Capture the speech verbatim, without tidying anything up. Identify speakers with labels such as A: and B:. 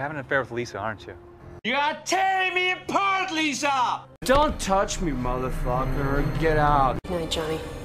A: having an affair with Lisa, aren't you?
B: You are tearing me apart, Lisa!
C: Don't touch me, motherfucker. Get out.
D: Good night, Johnny.